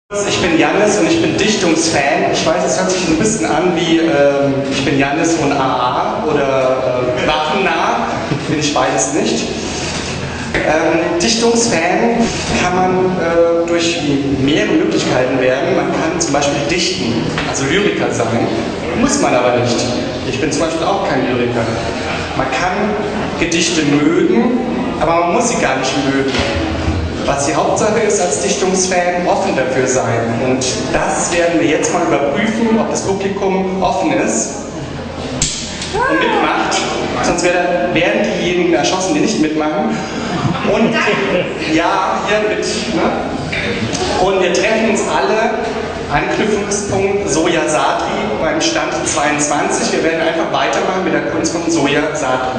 Ich bin Jannis und ich bin Dichtungsfan. Ich weiß, es hört sich ein bisschen an wie ich bin Jannis von AA oder Waffennah. Bin ich beides nicht. Dichtungsfan kann man durch mehrere Möglichkeiten werden. Man kann zum Beispiel dichten, also Lyriker sein. Muss man aber nicht. Ich bin zum Beispiel auch kein Lyriker. Man kann Gedichte mögen, aber man muss sie gar nicht mögen. Was die Hauptsache ist als Dichtungsfan, offen dafür sein. Und das werden wir jetzt mal überprüfen, ob das Publikum offen ist und mitmacht. Sonst werden diejenigen erschossen, die nicht mitmachen. Und ja, hier mit. Ne? Und wir treffen uns alle. Anknüpfungspunkt Soja Sadri beim Stand 22. Wir werden einfach weitermachen mit der Kunst von Soja Sadri.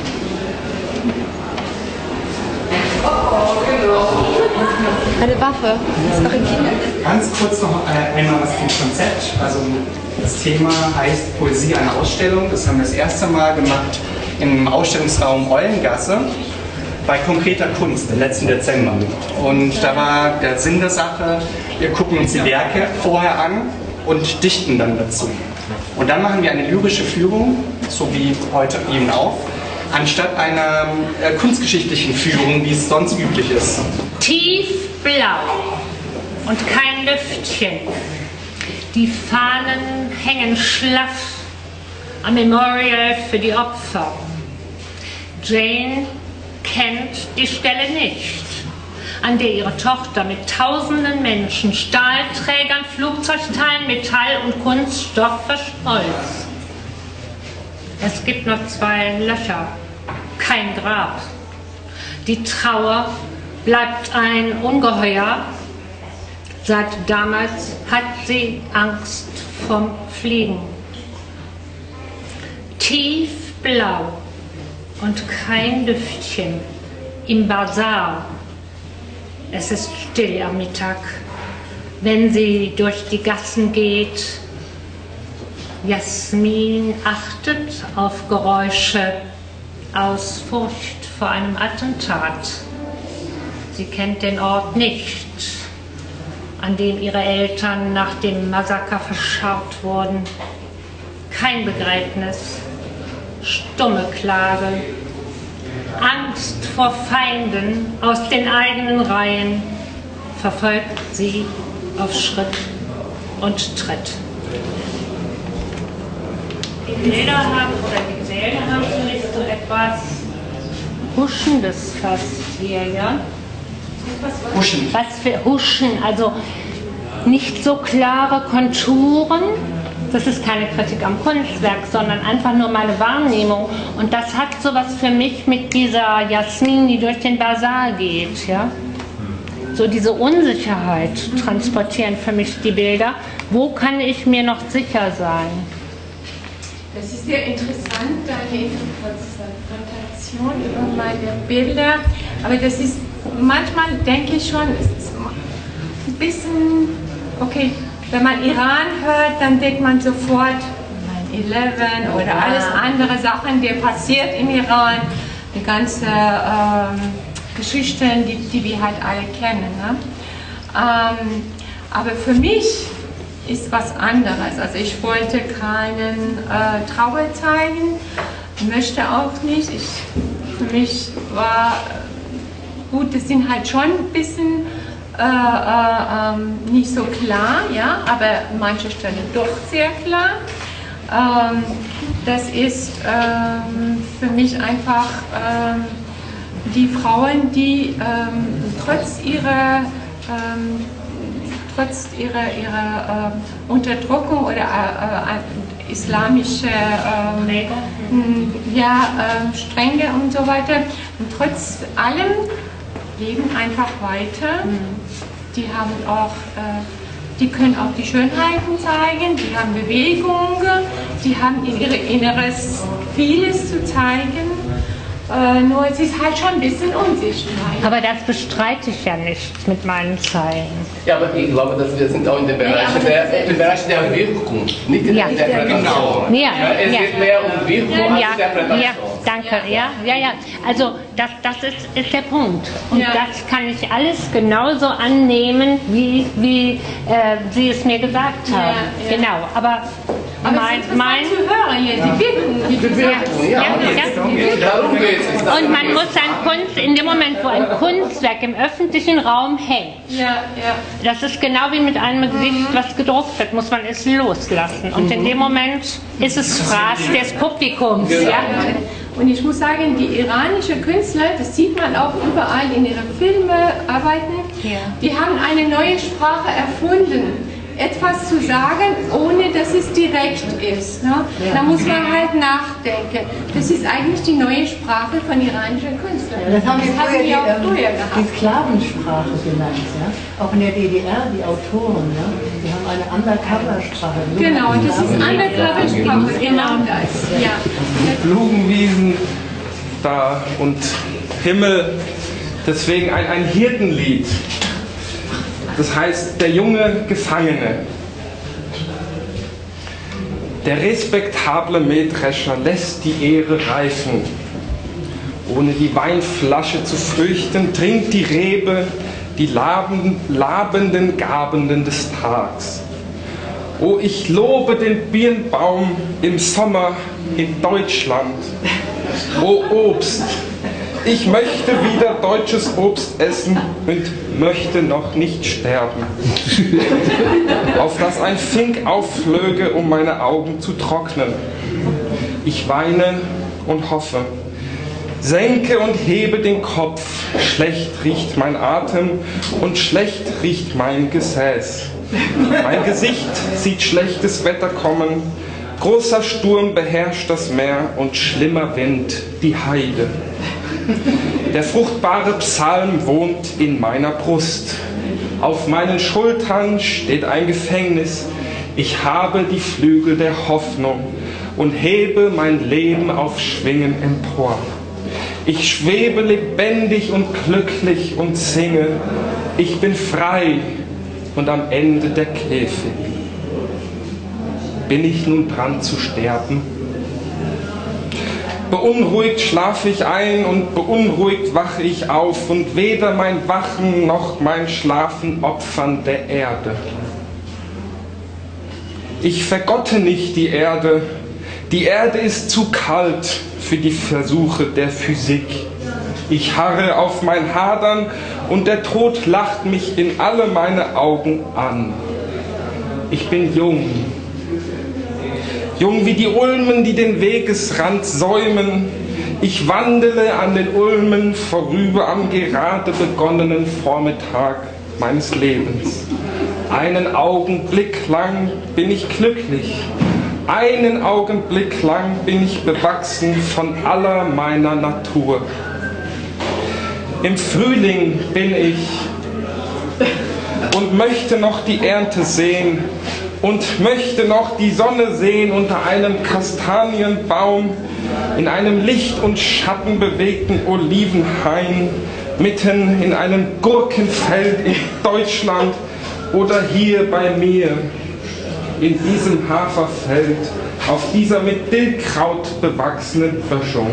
Eine Waffe, das ist original. Ganz kurz noch einmal was zum Konzept. Also das Thema heißt Poesie einer Ausstellung. Das haben wir das erste Mal gemacht im Ausstellungsraum Eulengasse bei Konkreter Kunst im letzten Dezember. Und da war der Sinn der Sache, wir gucken uns die Werke vorher an und dichten dann dazu. Und dann machen wir eine lyrische Führung, so wie heute eben auch, anstatt einer kunstgeschichtlichen Führung, wie es sonst üblich ist. Tiefblau und kein Lüftchen. Die Fahnen hängen schlaff am Memorial für die Opfer. Jane kennt die Stelle nicht, an der ihre Tochter mit tausenden Menschen, Stahlträgern, Flugzeugteilen, Metall und Kunststoff verschmolz. Es gibt noch 2 Löcher, kein Grab. Die Trauer bleibt ein Ungeheuer. Seit damals hat sie Angst vom Fliegen. Tiefblau und kein Lüftchen im Basar. Es ist still am Mittag, wenn sie durch die Gassen geht. Jasmin achtet auf Geräusche aus Furcht vor einem Attentat. Sie kennt den Ort nicht, an dem ihre Eltern nach dem Massaker verscharrt wurden. Kein Begräbnis, stumme Klage, Angst vor Feinden aus den eigenen Reihen verfolgt sie auf Schritt und Tritt. Die Bilder haben, oder die Gemälde haben zunächst so etwas Huschendes fast hier, ja? Huschen. Was für Huschen, also nicht so klare Konturen. Das ist keine Kritik am Kunstwerk, sondern einfach nur meine Wahrnehmung. Und das hat sowas für mich mit dieser Jasmin, die durch den Basar geht, ja? So diese Unsicherheit transportieren für mich die Bilder. Wo kann ich mir noch sicher sein? Das ist sehr interessant, deine Interpretation über meine Bilder. Aber das ist, manchmal denke ich schon, es ist ein bisschen, okay, wenn man Iran hört, dann denkt man sofort 9/11 oder alles andere Sachen, die passiert im Iran, die ganze Geschichten, die wir halt alle kennen. Ne? Aber für mich ist was anderes. Also ich wollte keinen Trauer zeigen, möchte auch nicht. Für mich war gut, das sind halt schon ein bisschen nicht so klar, ja, aber manche Stellen doch sehr klar. Das ist für mich einfach die Frauen, die trotz ihrer Unterdrückung oder islamische Strenge und so weiter, und trotz allem leben einfach weiter. Die haben auch, die können auch die Schönheiten zeigen, die haben Bewegungen, die haben in ihr Inneres vieles zu zeigen. Nur es ist halt schon ein bisschen unsichtbar. Aber das bestreite ich ja nicht mit meinen Zeilen. Ja, aber ich glaube, dass wir sind auch in dem Bereich, der Wirkung, nicht in der Interpretation. Ja. Es geht mehr um Wirkung als Interpretation. Danke, ja. Also das ist der Punkt. Und das kann ich alles genauso annehmen, wie Sie es mir gesagt haben. Genau, aber es ist interessant zu hören hier, die wirken. Darum geht es. Und man muss an Kunst, in dem Moment, wo ein Kunstwerk im öffentlichen Raum hängt, das ist genau wie mit einem Gesicht, was gedruckt wird, muss man es loslassen. Und in dem Moment ist es Fraß des Publikums. Genau. Ja? Und ich muss sagen, die iranischen Künstler, das sieht man auch überall in ihren Filmen arbeiten, die haben eine neue Sprache erfunden. Etwas zu sagen, ohne dass es direkt ist. Ne? Da muss man halt nachdenken. Das ist eigentlich die neue Sprache von iranischen Künstlern. Ja, das haben wir auch früher gehabt. die Sklavensprache genannt. Ja? Auch in der DDR, die Autoren, ja? Die haben eine Undercover-Sprache. Genau, das ist Undercover-Sprache, genau das. Ja. Blumenwiesen da und Himmel, deswegen ein Hirtenlied. Das heißt, der junge Gefangene. Der respektable Mähdrescher lässt die Ehre reifen. Ohne die Weinflasche zu fürchten, trinkt die Rebe die labenden Gabenden des Tags. O, ich lobe den Birnbaum im Sommer in Deutschland. O Obst, ich möchte wieder deutsches Obst essen und möchte noch nicht sterben. Auf dass ein Fink aufflöge, um meine Augen zu trocknen. Ich weine und hoffe. Senke und hebe den Kopf. Schlecht riecht mein Atem und schlecht riecht mein Gesäß. Mein Gesicht sieht schlechtes Wetter kommen. Großer Sturm beherrscht das Meer und schlimmer Wind die Heide. Der fruchtbare Psalm wohnt in meiner Brust. Auf meinen Schultern steht ein Gefängnis. Ich habe die Flügel der Hoffnung und hebe mein Leben auf Schwingen empor. Ich schwebe lebendig und glücklich und singe. Ich bin frei und am Ende der Käfig. Bin ich nun dran zu sterben? Beunruhigt schlafe ich ein und beunruhigt wache ich auf und weder mein Wachen noch mein Schlafen opfern der Erde. Ich vergotte nicht die Erde ist zu kalt für die Versuche der Physik. Ich harre auf mein Hadern und der Tod lacht mich in alle meine Augen an. Ich bin jung. Jung wie die Ulmen, die den Wegesrand säumen. Ich wandele an den Ulmen vorüber am gerade begonnenen Vormittag meines Lebens. Einen Augenblick lang bin ich glücklich. Einen Augenblick lang bin ich bewachsen von aller meiner Natur. Im Frühling bin ich und möchte noch die Ernte sehen und möchte noch die Sonne sehen unter einem Kastanienbaum, in einem Licht und Schatten bewegten Olivenhain, mitten in einem Gurkenfeld in Deutschland oder hier bei mir, in diesem Haferfeld, auf dieser mit Dillkraut bewachsenen Böschung.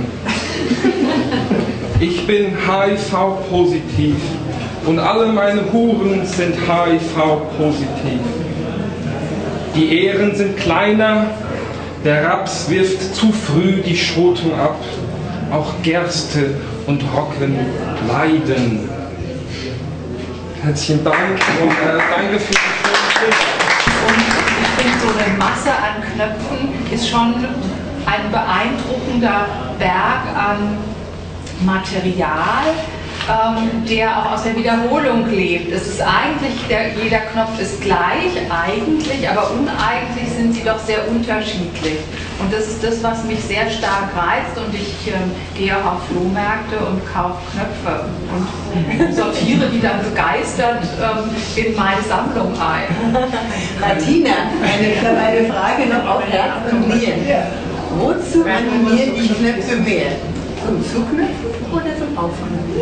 Ich bin HIV-positiv und alle meine Huren sind HIV-positiv. Die Ähren sind kleiner, der Raps wirft zu früh die Schoten ab, auch Gerste und Roggen leiden. Herzlichen Dank und danke für die schöne Geschichte. Ich finde, so eine Masse an Knöpfen ist schon ein beeindruckender Berg an Material, der auch aus der Wiederholung lebt. Es ist eigentlich, jeder Knopf ist gleich, eigentlich, aber uneigentlich sind sie doch sehr unterschiedlich. Und das ist das, was mich sehr stark reizt, und ich gehe auch auf Flohmärkte und kaufe Knöpfe und sortiere die dann begeistert in meine Sammlung ein. Martina, ich habe eine Frage noch auf Herz und Nieren. Wozu animieren die Knöpfe mehr? Zum Zuknöpfen oder zum Aufknöpfen?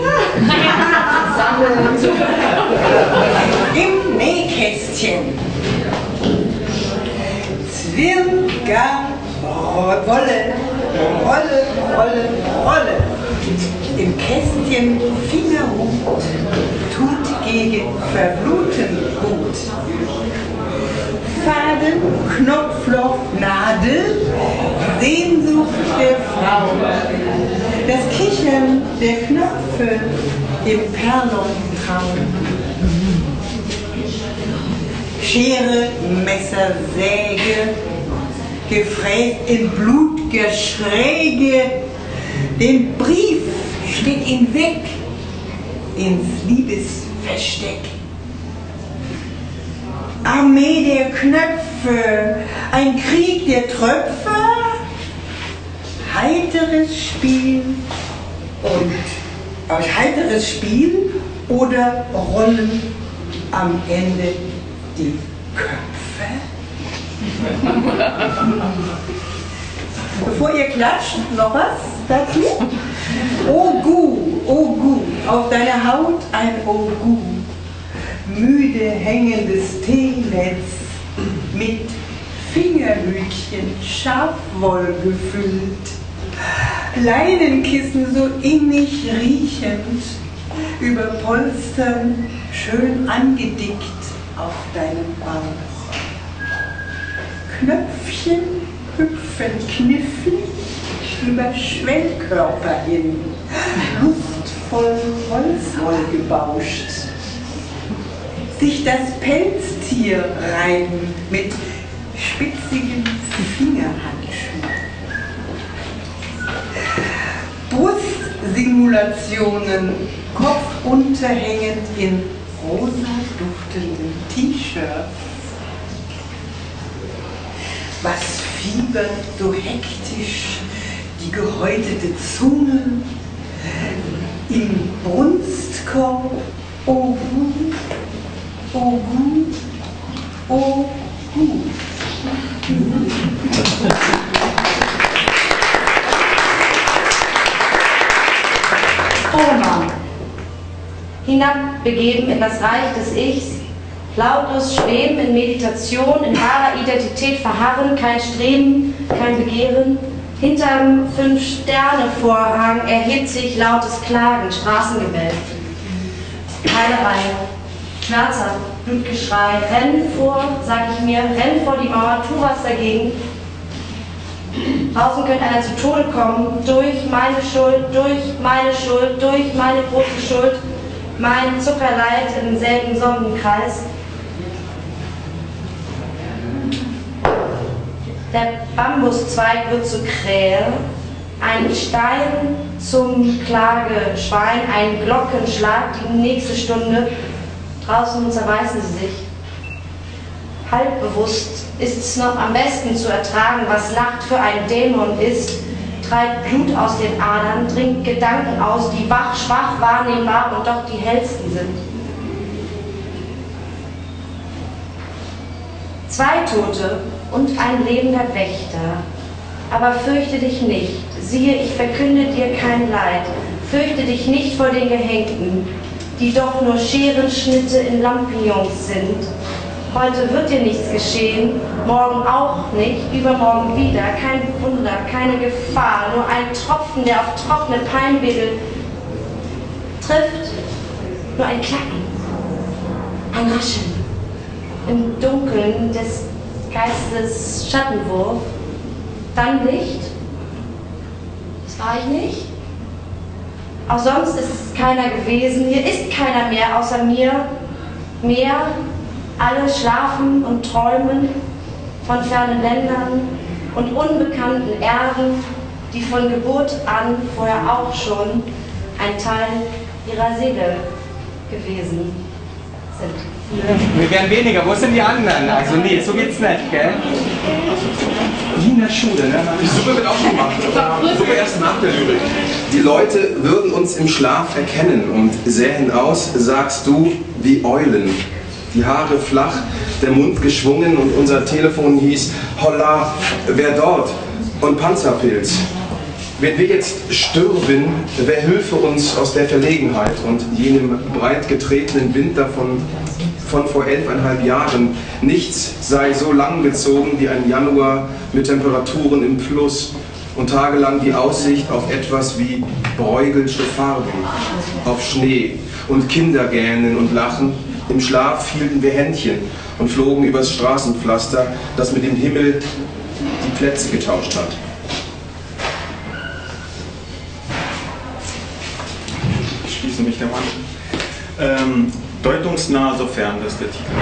Im Nähkästchen. Zwirngar, Wolle, Wolle, Rolle, Rolle. Im Kästchen Fingerhut tut gegen Verbluten gut. Faden, Knopfloch, Nadel, Sehnsucht der Frau. Das Kichern der Knöpfe im Perlentraum. Schere, Messer, Säge, gefräst in Blutgeschräge. Den Brief steht ihm weg ins Liebesversteck. Armee der Knöpfe, ein Krieg der Tröpfe, heiteres Spiel oder rollen am Ende die Köpfe? Bevor ihr klatscht, noch was dazu? Oh Gu, auf deiner Haut ein Oh Gu. Müde hängendes Teenetz mit Fingerhütchen Schafwoll gefüllt. Leinenkissen so innig riechend, über Polstern schön angedickt auf deinem Bauch. Knöpfchen hüpfen knifflig über Schwellkörper hin, lustvoll Holzwoll gebauscht. Sich das Pelztier reiben mit spitzigen Fingerhandschuhen. Brustsimulationen, Kopf unterhängend in rosa duftenden T-Shirts. Was fiebert so hektisch die gehäutete Zunge im Brunstkorb? Oh Gu, oh Gu, oh Gu. Oma, hinabbegeben in das Reich des Ichs, lautlos schweben in Meditation, in wahrer Identität verharren, kein Streben, kein Begehren. Hinterm 5-Sterne-Vorhang erhebt sich lautes Klagen, Straßengebell. Heilerei, schmerzhaft, Blutgeschrei, renn vor, sag ich mir, renn vor die Mauer, tu was dagegen. Draußen könnte einer zu Tode kommen, durch meine Schuld, durch meine Schuld, durch meine große Schuld, mein Zuckerleid im selben Sonnenkreis. Der Bambuszweig wird zu Krähe, ein Stein zum Klageschwein, ein Glockenschlag die nächste Stunde. Draußen zerreißen sie sich. Halbbewusst ist es noch am besten zu ertragen, was Nacht für ein Dämon ist, treibt Blut aus den Adern, dringt Gedanken aus, die wach, schwach, wahrnehmbar und doch die hellsten sind. 2 Tote und ein lebender Wächter. Aber fürchte dich nicht, siehe, ich verkünde dir kein Leid. Fürchte dich nicht vor den Gehängten, die doch nur Scherenschnitte in Lampions sind. Heute wird dir nichts geschehen, morgen auch nicht, übermorgen wieder. Kein Wunder, keine Gefahr, nur ein Tropfen, der auf trockene Peinwedel trifft. Nur ein Klacken, ein Rascheln im Dunkeln des Geistes Schattenwurf. Dann Licht. Das war ich nicht. Auch sonst ist keiner gewesen. Hier ist keiner mehr außer mir. Mehr. Alle schlafen und träumen von fernen Ländern und unbekannten Erden, die von Geburt an vorher auch schon ein Teil ihrer Seele gewesen sind. Wir werden weniger. Wo sind die anderen? Also nee, so geht's nicht, gell? Wie in der Schule, ne? Die Suppe wird auch schon gemacht. Suppe erst nach der Lyrik. Die Leute würden uns im Schlaf erkennen und sähen aus, sagst du, wie Eulen. Die Haare flach, der Mund geschwungen und unser Telefon hieß, holla, wer dort? Und Panzerpilz. Wenn wir jetzt stürben, wer hülfe uns aus der Verlegenheit und jenem breit getretenen Winter von vor 11,5 Jahren. Nichts sei so lang gezogen wie ein Januar mit Temperaturen im Plus. und tagelang die Aussicht auf etwas wie bräugelsche Farben, auf Schnee und Kinder gähnen und lachen. Im Schlaf hielten wir Händchen und flogen übers Straßenpflaster, das mit dem Himmel die Plätze getauscht hat. Ich schließe mich dem an. Deutungsnah, sofern das der Titel.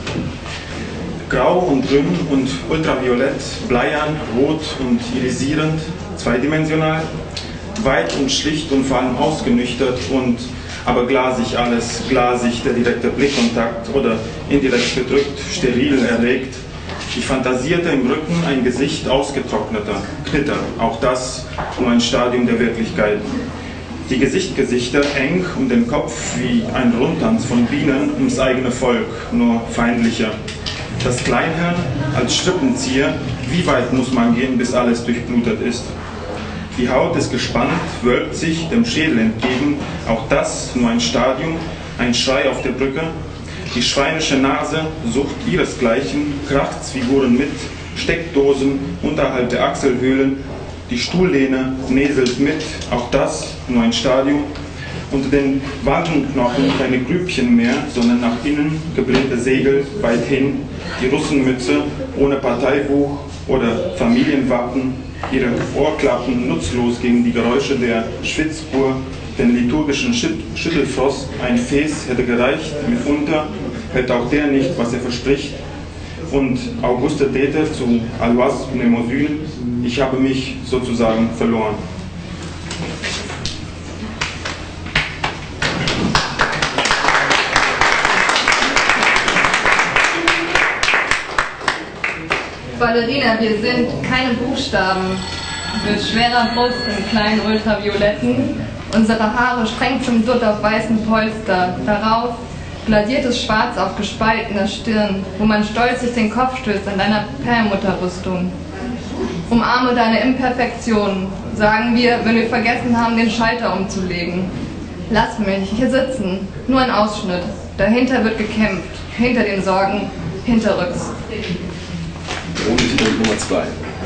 Grau und dünn und ultraviolett, bleiern, rot und irisierend, zweidimensional, weit und schlicht und vor allem ausgenüchtert und aber glasig alles, glasig der direkte Blickkontakt oder indirekt gedrückt, steril erregt. Ich fantasierte im Rücken ein Gesicht ausgetrockneter, Knitter, auch das nur ein Stadium der Wirklichkeit. Die Gesichter eng um den Kopf wie ein Rundtanz von Bienen ums eigene Volk, nur feindlicher. Das Kleinhirn als Strippenzieher, wie weit muss man gehen, bis alles durchblutet ist. Die Haut ist gespannt, wölbt sich dem Schädel entgegen, auch das nur ein Stadium, ein Schrei auf der Brücke. Die schweinische Nase sucht ihresgleichen, Krachtsfiguren mit, Steckdosen unterhalb der Achselhöhlen, die Stuhllehne näselt mit, auch das nur ein Stadium. Unter den Wangenknochen keine Grübchen mehr, sondern nach innen geblähte Segel weit hin, die Russenmütze ohne Parteibuch oder Familienwappen, ihre Ohrklappen nutzlos gegen die Geräusche der Schwitzspur, den liturgischen Schüttelfrost, ein Fes hätte gereicht, mitunter hätte auch der nicht, was er verspricht. Und Auguste Dete zu Alois Mnemosyl, ich habe mich sozusagen verloren. Ballerina, wir sind keine Buchstaben. Mit schwerer Brust in kleinen Ultravioletten. Unsere Haare streng zum Dutt auf weißen Polster. Darauf gladiertes Schwarz auf gespaltener Stirn, wo man stolz sich den Kopf stößt an deiner Perlmutterrüstung. Umarme deine Imperfektionen, sagen wir, wenn wir vergessen haben, den Schalter umzulegen. Lass mich hier sitzen, nur ein Ausschnitt. Dahinter wird gekämpft, hinter den Sorgen, hinterrücks. Nummer 2.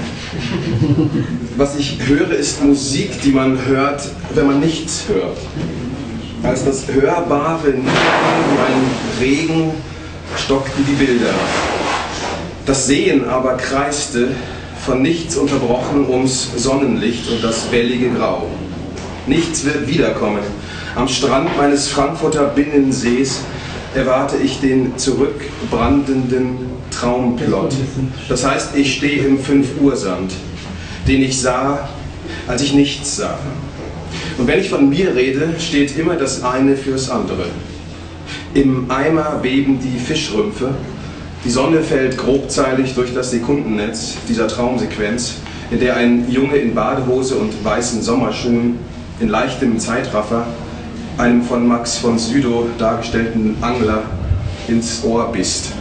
Was ich höre, ist Musik, die man hört, wenn man nichts hört. Als das Hörbare Nicken wie ein Regen stockten die Bilder. Das Sehen aber kreiste, von nichts unterbrochen, ums Sonnenlicht und das wellige Grau. Nichts wird wiederkommen. Am Strand meines Frankfurter Binnensees erwarte ich den zurückbrandenden Traumplot. Das heißt, ich stehe im 5-Uhr-Sand, den ich sah, als ich nichts sah. Und wenn ich von mir rede, steht immer das eine fürs andere. Im Eimer beben die Fischrümpfe, die Sonne fällt grobzeilig durch das Sekundennetz dieser Traumsequenz, in der ein Junge in Badehose und weißen Sommerschuhen in leichtem Zeitraffer einem von Max von Sydow dargestellten Angler ins Ohr beißt.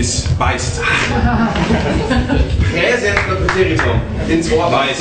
Präsent und Präteritum. Ins Ohr beißt.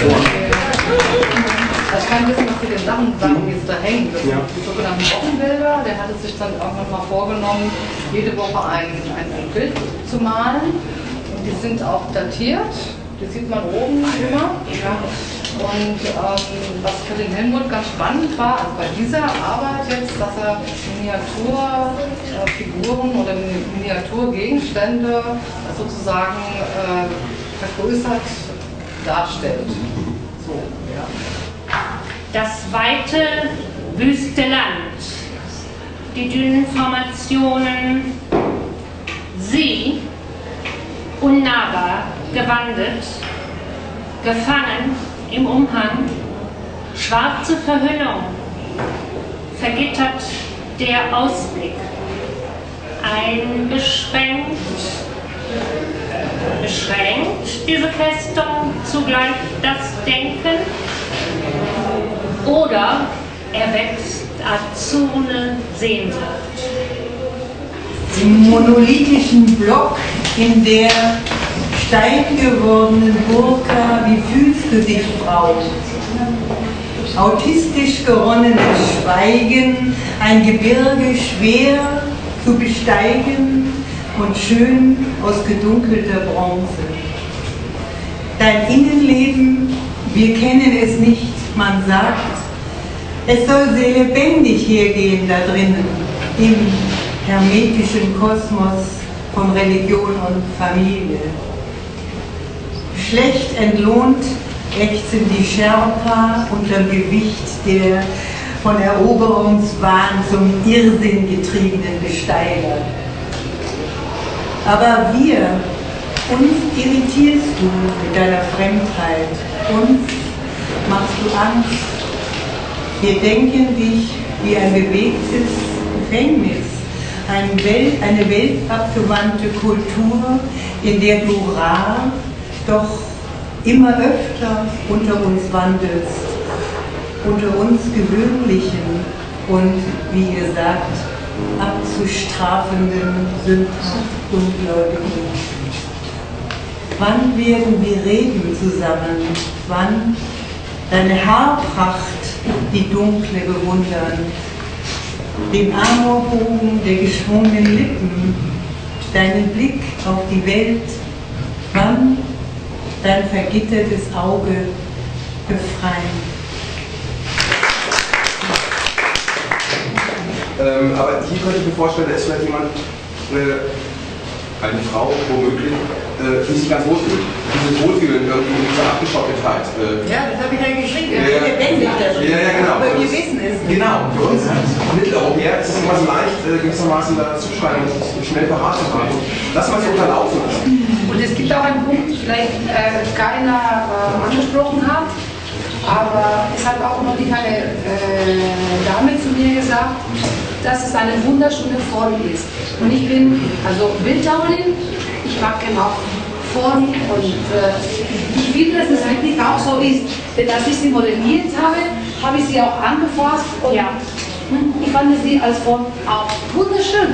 Ich kann ein bisschen was zu den Sachen sagen, die jetzt da hängen. Das sind die sogenannten Wochenbilder. Der hat es sich dann irgendwann mal vorgenommen, jede Woche ein Bild zu malen. Die sind auch datiert. Die sieht man oben immer. Ja. Und was für den Helmut ganz spannend war, also bei dieser Arbeit jetzt, dass er Miniaturfiguren oder Miniaturgegenstände sozusagen vergrößert darstellt. So, ja. Das weite, wüste Land, die Dünenformationen, sie, unnahbar, gewandelt, gefangen im Umhang, schwarze Verhüllung, vergittert der Ausblick, einbeschränkt, beschränkt diese Festung zugleich das Denken oder erwächst azurne Sehnsucht. Im monolithischen Block in der steingewordenen Burka, wie fühlst du dich, Frau? Autistisch geronnenes Schweigen, ein Gebirge schwer zu besteigen und schön aus gedunkelter Bronze. Dein Innenleben Wir kennen es nicht, man sagt, es soll sehr lebendig hergehen da drinnen, im hermetischen Kosmos von Religion und Familie. Schlecht entlohnt ächzen die Sherpa unterm Gewicht der von Eroberungswahn zum Irrsinn getriebenen Besteiger. Aber uns irritierst du mit deiner Fremdheit, uns machst du Angst. Wir denken dich wie ein bewegtes Gefängnis, eine weltabgewandte Kultur, in der du rar, doch immer öfter unter uns wandelst, unter uns Gewöhnlichen und, wie ihr sagt, abzustrafenden sündhaft Ungläubigen. Wann werden wir reden zusammen? Wann deine Haarpracht, die dunkle bewundern, den Amorbogen der geschwungenen Lippen, deinen Blick auf die Welt? Wann dein vergittertes Auge befreien? Aber hier könnte ich mir vorstellen, da ist vielleicht jemand, eine Frau womöglich, die sich ganz wohlfühlt. Dieses Wohlfühlen irgendwie in dieser Abgeschottetheit. Ja, das habe ich ja geschrieben. Lebendig das. Ja, genau. Aber wir wissen es nicht. Genau, für uns Mitteleuropäer ist es immer so leicht, gewissermaßen da zuschreiben und schnell parat zu machen. Lass mal so unterlaufen. Und es gibt auch einen Punkt, vielleicht keiner angesprochen hat, aber es hat auch noch die kleine Dame zu mir gesagt, dass es eine wunderschöne Form ist. Und ich bin also Bildhauerin, ich mag genau Form und ich finde, dass es wirklich auch so ist. Denn als ich sie modelliert habe, habe ich sie auch angefasst und ja, ich fand sie als Form auch wunderschön.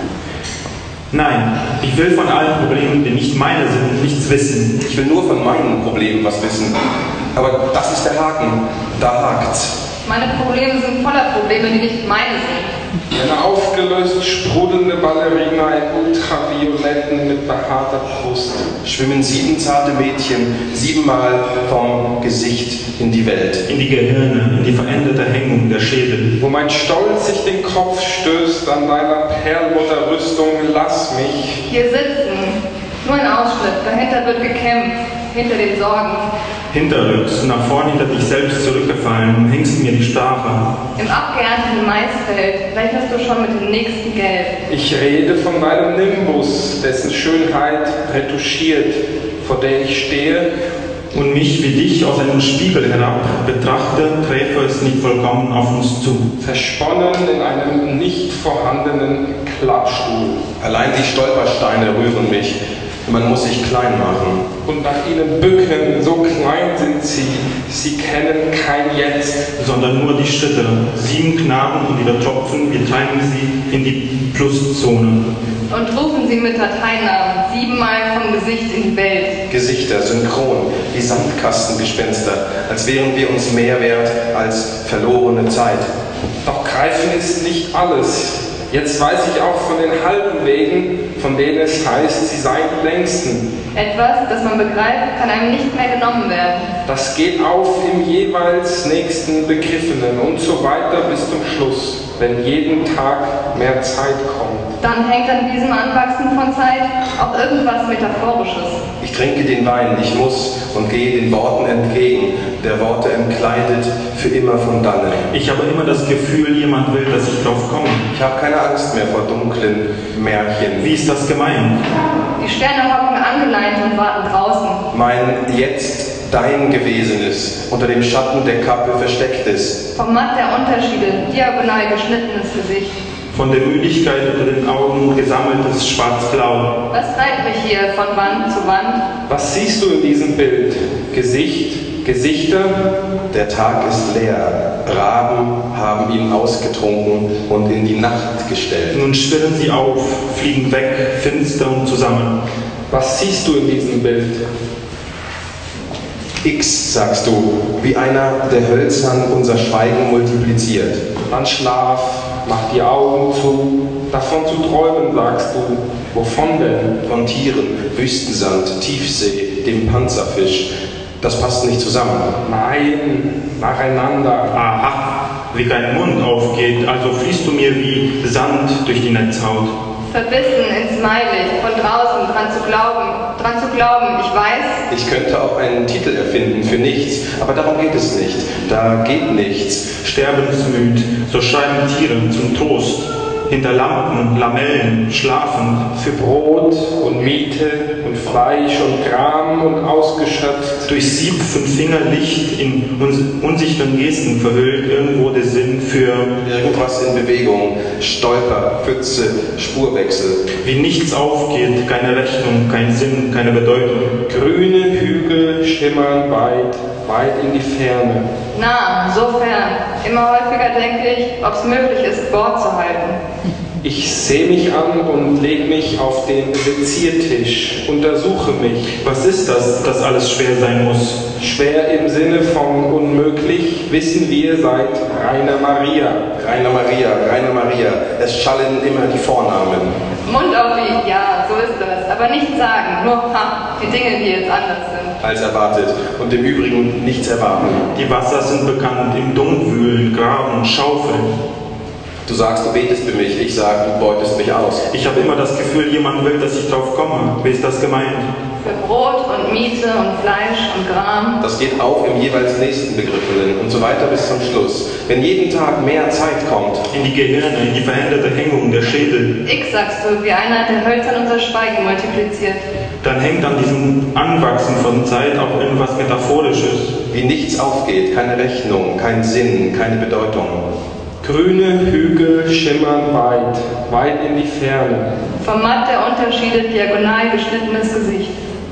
Nein, ich will von allen Problemen, die nicht meine sind, nichts wissen. Ich will nur von meinen Problemen was wissen. Aber das ist der Haken, da hakt's. Meine Probleme sind voller Probleme, die nicht meine sind. Eine aufgelöst sprudelnde Ballerina in Ultravioletten mit behaarter Brust. Schwimmen 7 zarte Mädchen 7-mal vom Gesicht in die Welt. In die Gehirne, in die veränderte Hängung der Schädel. Wo mein Stolz sich den Kopf stößt an deiner Perlmutterrüstung, lass mich. Hier sitzen, nur ein Ausschnitt, dahinter wird gekämpft, hinter den Sorgen. Hinterrücks, nach vorn hinter dich selbst zurückgefallen, hängst mir die Strafe. Im abgeernteten Maisfeld rechnest du schon mit dem nächsten Geld. Ich rede von deinem Nimbus, dessen Schönheit retuschiert, vor der ich stehe. Und mich wie dich aus einem Spiegel herab betrachte, träfe es nicht vollkommen auf uns zu. Versponnen in einem nicht vorhandenen Klappstuhl. Allein die Stolpersteine rühren mich. Man muss sich klein machen. Und nach ihnen bücken, so klein sind sie kennen kein Jetzt. Sondern nur die Schritte. 7 Knaben und wieder Tropfen, wir treiben sie in die Pluszone. Und rufen sie mit Dateinamen 7-mal vom Gesicht in die Welt. Gesichter, synchron, wie Sandkastengespenster, als wären wir uns mehr wert als verlorene Zeit. Doch greifen ist nicht alles. Jetzt weiß ich auch von den halben Wegen, von denen es heißt, sie seien die längsten. Etwas, das man begreift, kann einem nicht mehr genommen werden. Das geht auf im jeweils nächsten Begriffenen und so weiter bis zum Schluss, wenn jeden Tag mehr Zeit kommt. Dann hängt an diesem Anwachsen von Zeit auch irgendwas Metaphorisches. Ich trinke den Wein, ich muss, und gehe den Worten entgegen, der Worte entkleidet, für immer von dannen. Ich habe immer das Gefühl, jemand will, dass ich drauf komme. Ich habe keine Angst mehr vor dunklen Märchen. Wie ist das gemeint? Die Sterne hocken angeleint und warten draußen. Mein jetzt dein Gewesenes, unter dem Schatten der Kappe verstecktes. Vom Matt der Unterschiede, diagonal geschnittenes Gesicht. Von der Müdigkeit unter den Augen gesammeltes Schwarz-Blau. Was treibt mich hier von Wand zu Wand? Was siehst du in diesem Bild? Gesicht, Gesichter? Der Tag ist leer. Raben haben ihn ausgetrunken und in die Nacht gestellt. Nun schwirren sie auf, fliegen weg, finster und zusammen. Was siehst du in diesem Bild? X, sagst du, wie einer, der hölzern unser Schweigen multipliziert. Dann schlaf, mach die Augen zu, davon zu träumen, sagst du. Wovon denn? Von Tieren, Wüstensand, Tiefsee, dem Panzerfisch. Das passt nicht zusammen. Nein, nacheinander. Aha, wie dein Mund aufgeht, also fließt du mir wie Sand durch die Netzhaut. Verbissen ins Meilig, von draußen dran zu glauben, ich weiß. Ich könnte auch einen Titel erfinden für nichts, aber darum geht es nicht. Da geht nichts. Sterbensmüd, so schreiben Tiere zum Trost. Hinter Lampen, Lamellen, schlafend. Für Brot und Miete und Fleisch und Kram und ausgeschöpft. Durch Sieb 5 Finger Licht in unsichteren Gesten verhüllt, irgendwo der Sinn für irgendwas in Bewegung, Stolper, Pfütze, Spurwechsel. Wie nichts aufgeht, keine Rechnung, kein Sinn, keine Bedeutung. Grüne Hügel schimmern weit, weit in die Ferne. Na, so fern. Immer häufiger denke ich, ob es möglich ist, Wort zu halten. Ich sehe mich an und lege mich auf den Seziertisch, untersuche mich. Was ist das, dass alles schwer sein muss? Schwer im Sinne von unmöglich, wissen wir seit Rainer Maria. Rainer Maria, Rainer Maria, es schallen immer die Vornamen. Mund auf wie, ja, so ist das. Aber nichts sagen, nur die Dinge, die jetzt anders sind. Als erwartet und im Übrigen nichts erwarten. Die Wasser sind bekannt, im Dung wühlen, graben, schaufeln. Du sagst, du betest für mich, ich sage, du beutest mich aus. Ich habe immer das Gefühl, jemand will, dass ich drauf komme. Wie ist das gemeint? Für Brot und Miete und Fleisch und Gram. Das geht auch im jeweils nächsten Begriffen und so weiter bis zum Schluss. Wenn jeden Tag mehr Zeit kommt. In die Gehirne, in die veränderte Hängung der Schädel. Ich sagst du, wie einer der Hölzern unser Schweigen multipliziert. Dann hängt an diesem Anwachsen von Zeit auch irgendwas Metaphorisches. Wie nichts aufgeht, keine Rechnung, kein Sinn, keine Bedeutung. Grüne Hügel schimmern weit, weit in die Ferne. Vom Matt der Unterschiede diagonal geschnittenes Gesicht.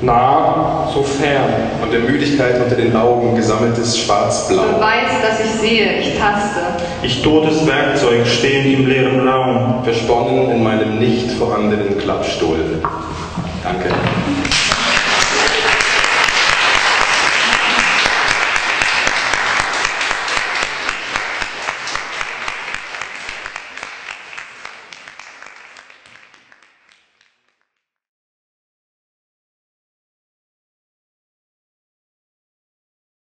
Nah, so fern. Und der Müdigkeit unter den Augen gesammeltes Schwarz-Blau. Beweis, dass ich sehe, ich taste. Ich totes Werkzeug stehend im leeren Raum. Versponnen in meinem nicht vorhandenen Klappstuhl. Danke.